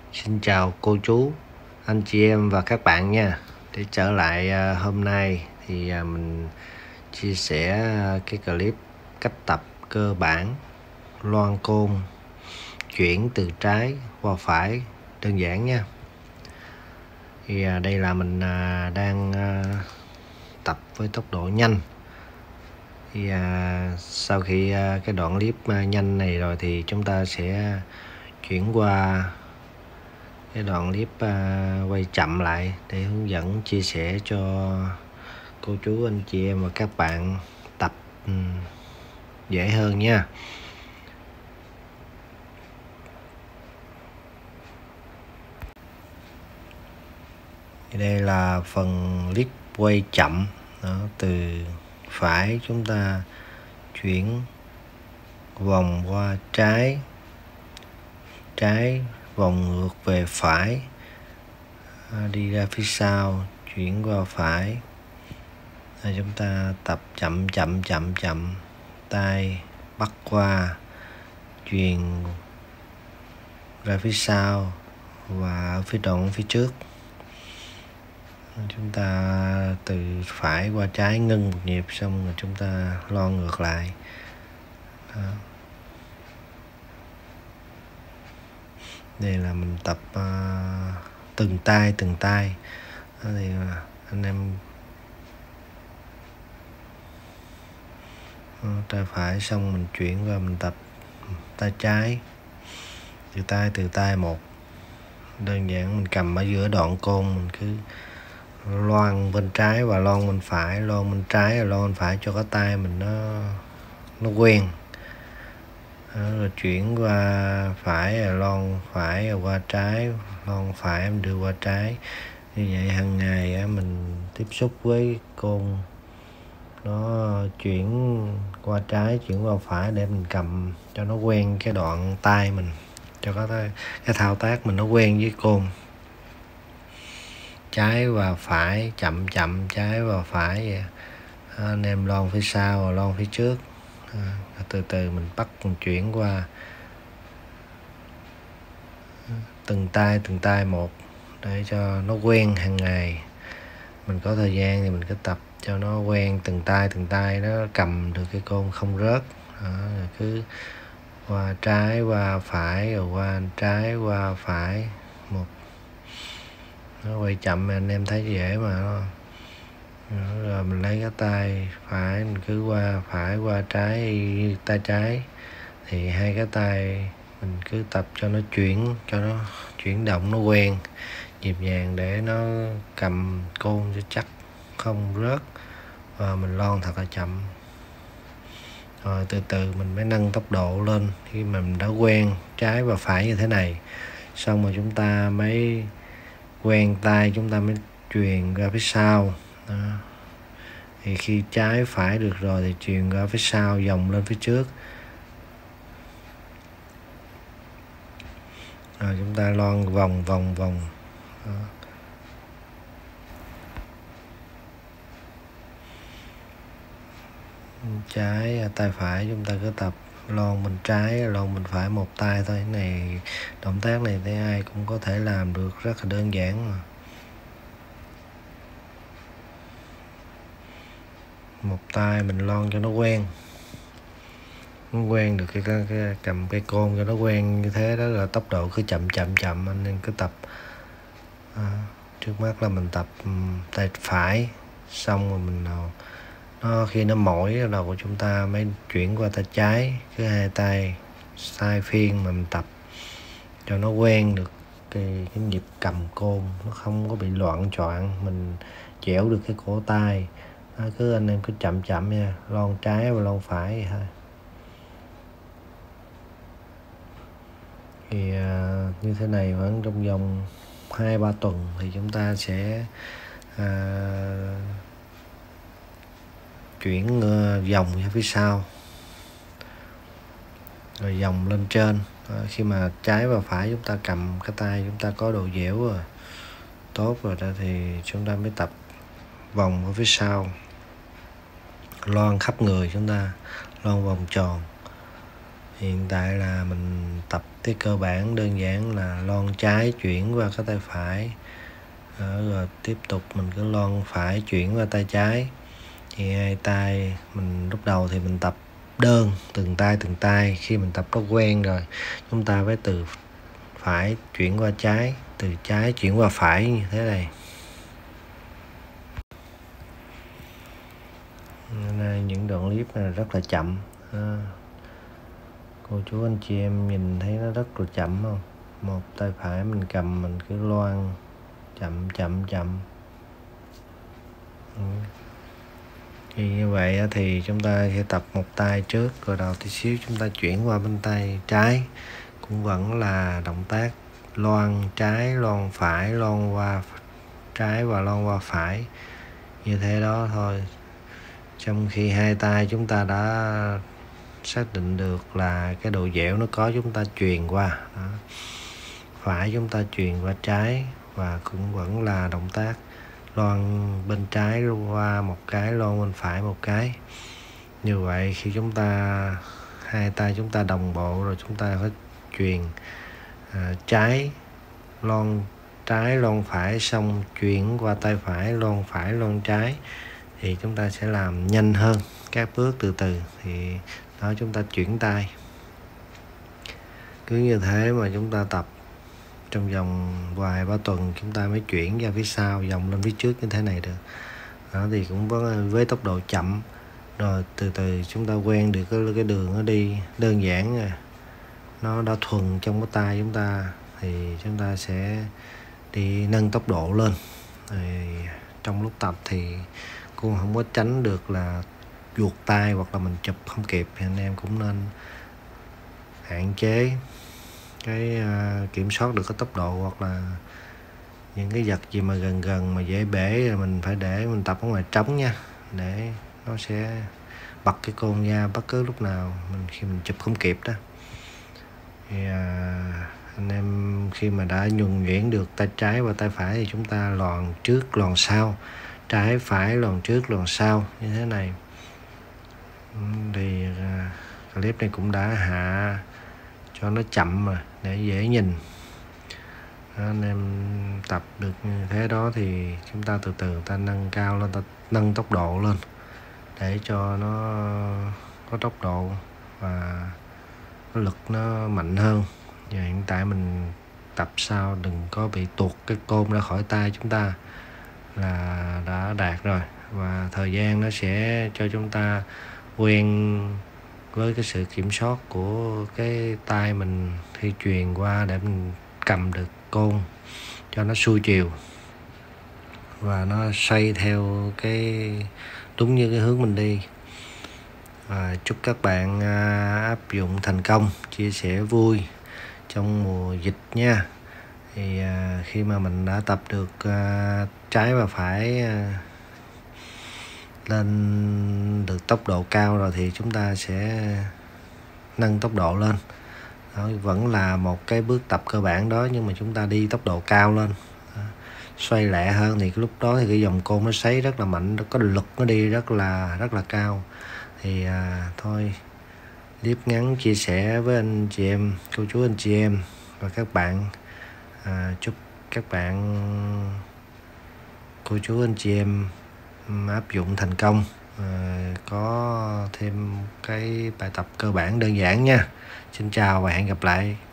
Xin chào cô chú, anh chị em và các bạn nha. Để trở lại hôm nay thì mình chia sẻ cái clip cách tập cơ bản loan côn chuyển từ trái qua phải đơn giản nha. Thì đây là mình đang tập với tốc độ nhanh. Thì sau khi cái đoạn clip nhanh này rồi thì chúng ta sẽ chuyển qua cái đoạn clip quay chậm lại để hướng dẫn chia sẻ cho cô chú anh chị em và các bạn tập dễ hơn nha. Đây là phần clip quay chậm đó, từ phải chúng ta chuyển vòng qua trái, vòng ngược về phải, đi ra phía sau, chuyển qua phải. Chúng ta tập chậm, tay bắt qua, chuyền ra phía sau và ở phía đoạn phía trước. Chúng ta từ phải qua trái ngưng một nhịp, xong rồi chúng ta loan ngược lại. Đó. Đây là mình tập từng tay. Đó thì anh em tay phải xong mình chuyển qua mình tập tay trái, từ tay một. Đơn giản mình cầm ở giữa đoạn côn, mình cứ loan bên trái và loan bên phải, loan bên trái và loan bên phải cho cái tay mình nó quen. Đó, rồi chuyển qua phải rồi loan phải, rồi qua trái loan phải, mình đưa qua trái. Như vậy hàng ngày mình tiếp xúc với côn, nó chuyển qua trái, chuyển qua phải để mình cầm cho nó quen cái đoạn tay mình, cho cái thao tác mình nó quen với côn. Trái và phải, chậm trái và phải vậy. Anh em loan phía sau và loan phía trước. Từ từ mình mình chuyển qua từng tay một để cho nó quen. Hàng ngày mình có thời gian thì mình cứ tập cho nó quen từng tay, nó cầm được cái côn không rớt. Đó, rồi cứ qua trái qua phải, rồi qua trái qua phải một. Nó quay chậm anh em thấy dễ mà. Rồi mình lấy cái tay phải, mình cứ qua phải qua trái, tay trái thì hai cái tay mình cứ tập cho nó chuyển động nó quen nhịp nhàng để nó cầm côn cho chắc không rớt, và mình loan thật là chậm. Rồi từ từ mình mới nâng tốc độ lên. Khi mà mình đã quen trái và phải như thế này, xong rồi chúng ta mới quen tay, chúng ta mới truyền ra phía sau. Đó. Thì khi trái phải được rồi thì truyền ra phía sau, vòng lên phía trước. Rồi chúng ta loan vòng. Đó. Trái tay phải chúng ta cứ tập loan bên trái, loan bên phải một tay thôi. Cái này động tác này thì ai cũng có thể làm được, rất là đơn giản mà. Một tay mình loan cho nó quen, được cái cầm cây côn cho nó quen như thế. Đó là tốc độ cứ chậm anh em cứ tập. Trước mắt là mình tập tay phải, xong rồi mình khi nó mỏi đầu của chúng ta mới chuyển qua tay trái. Cứ hai tay sai phiên mà mình tập cho nó quen được cái nhịp cầm côn, nó không có bị loạn choạng, mình chẻo được cái cổ tay. Cứ anh em cứ chậm nha, loan trái và loan phải vậy thôi. Thì như thế này khoảng trong vòng 2-3 tuần thì chúng ta sẽ chuyển vòng ra phía sau, rồi vòng lên trên. Khi mà trái và phải chúng ta cầm cái tay, chúng ta có độ dẻo rồi, tốt rồi đó, thì chúng ta mới tập vòng ở phía sau, loan khắp người, chúng ta loan vòng tròn. Hiện tại là mình tập cái cơ bản đơn giản là lon trái chuyển qua cái tay phải. Rồi tiếp tục mình cứ lon phải chuyển qua tay trái. Thì hai tay mình lúc đầu thì mình tập đơn từng tay. Khi mình tập nó quen rồi, chúng ta phải từ phải chuyển qua trái, từ trái chuyển qua phải như thế này. Nên những đoạn clip này rất là chậm. Cô chú anh chị em nhìn thấy nó rất là chậm không? Một tay phải mình cầm mình cứ loan chậm. Thì như vậy thì chúng ta sẽ tập một tay trước, rồi đầu tí xíu chúng ta chuyển qua bên tay trái, cũng vẫn là động tác loan trái, loan phải, loan qua trái và loan qua phải, như thế đó thôi. Trong khi hai tay chúng ta đã xác định được là cái độ dẻo nó có, chúng ta truyền qua đó. Phải chúng ta truyền qua trái, và cũng vẫn là động tác loan bên trái qua một cái, loan bên phải một cái. Như vậy khi chúng ta hai tay chúng ta đồng bộ rồi, chúng ta phải truyền trái, loan phải, xong chuyển qua tay phải, loan trái, thì chúng ta sẽ làm nhanh hơn các bước từ từ. Thì đó, chúng ta chuyển tay cứ như thế mà chúng ta tập trong vòng vài ba tuần, chúng ta mới chuyển ra phía sau, vòng lên phía trước như thế này được. Đó thì cũng với tốc độ chậm, rồi từ từ chúng ta quen được cái đường nó đi đơn giản rồi, nó đã thuần trong cái tay chúng ta, thì chúng ta sẽ đi nâng tốc độ lên. Rồi trong lúc tập thì cũng không có tránh được là vuột tay hoặc là mình chụp không kịp, thì anh em cũng nên hạn chế cái kiểm soát được cái tốc độ, hoặc là những cái vật gì mà gần mà dễ bể rồi mình phải để mình tập ở ngoài trống nha, để nó sẽ bật cái côn ra bất cứ lúc nào khi mình chụp không kịp đó. Thì anh em khi mà đã nhuần nhuyễn được tay trái và tay phải thì chúng ta lòn trước lòn sau, trái phải lòn trước lòn sau như thế này. Thì clip này cũng đã hạ cho nó chậm mà để dễ nhìn. Anh em tập được như thế đó thì chúng ta từ từ ta nâng cao lên, ta nâng tốc độ lên để cho nó có tốc độ và cái lực nó mạnh hơn. Và hiện tại mình tập sao đừng có bị tuột cái côn ra khỏi tay chúng ta là đã đạt rồi, và thời gian nó sẽ cho chúng ta quen với cái sự kiểm soát của cái tay mình khi truyền qua, để mình cầm được côn cho nó xuôi chiều và nó xoay theo cái đúng như cái hướng mình đi. Và chúc các bạn áp dụng thành công, chia sẻ vui trong mùa dịch nha. Thì khi mà mình đã tập được trái và phải lên được tốc độ cao rồi thì chúng ta sẽ nâng tốc độ lên. Đó, vẫn là một cái bước tập cơ bản đó, nhưng mà chúng ta đi tốc độ cao lên, xoay lẹ hơn, thì cái lúc đó thì cái vòng côn nó xoáy rất là mạnh, nó có lực, nó đi rất là cao. Thì thôi, clip ngắn chia sẻ với anh chị em, cô chú anh chị em và các bạn. Chúc các bạn, cô chú anh chị em áp dụng thành công, có thêm cái bài tập cơ bản đơn giản nha. Xin chào và hẹn gặp lại.